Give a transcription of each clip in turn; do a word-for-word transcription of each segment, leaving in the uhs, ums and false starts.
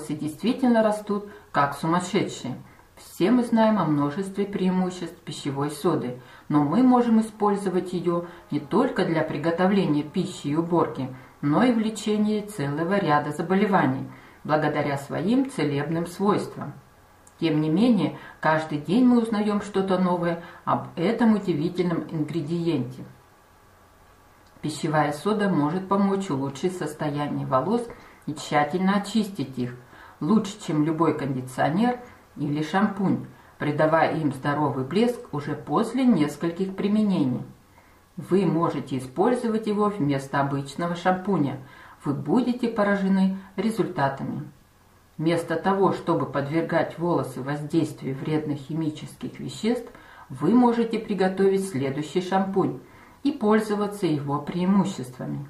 волосы действительно растут как сумасшедшие. Все мы знаем о множестве преимуществ пищевой соды, но мы можем использовать ее не только для приготовления пищи и уборки, но и в лечении целого ряда заболеваний, благодаря своим целебным свойствам. Тем не менее, каждый день мы узнаем что-то новое об этом удивительном ингредиенте. Пищевая сода может помочь улучшить состояние волос и тщательно очистить их, лучше, чем любой кондиционер или шампунь, придавая им здоровый блеск уже после нескольких применений. Вы можете использовать его вместо обычного шампуня. Вы будете поражены результатами. Вместо того, чтобы подвергать волосы воздействию вредных химических веществ, вы можете приготовить следующий шампунь и пользоваться его преимуществами.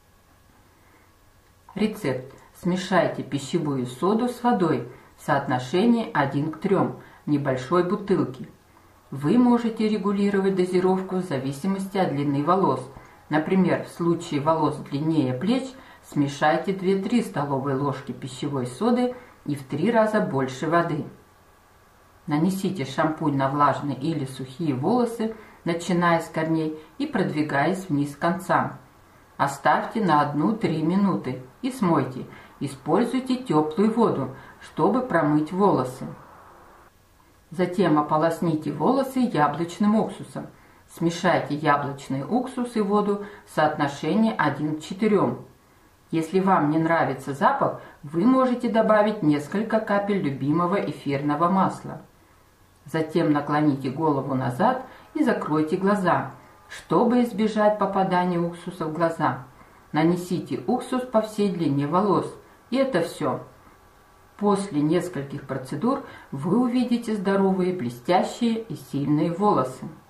Рецепт. Смешайте пищевую соду с водой в соотношении один к трем в небольшой бутылке. Вы можете регулировать дозировку в зависимости от длины волос. Например, в случае волос длиннее плеч смешайте две-три столовые ложки пищевой соды и в три раза больше воды. Нанесите шампунь на влажные или сухие волосы, начиная с корней и продвигаясь вниз к концам. Оставьте на одну-три минуты и смойте. Используйте теплую воду, чтобы промыть волосы. Затем ополосните волосы яблочным уксусом. Смешайте яблочный уксус и воду в соотношении один к четырем. Если вам не нравится запах, вы можете добавить несколько капель любимого эфирного масла. Затем наклоните голову назад и закройте глаза, чтобы избежать попадания уксуса в глаза. Нанесите уксус по всей длине волос, и это все. После нескольких процедур вы увидите здоровые, блестящие и сильные волосы.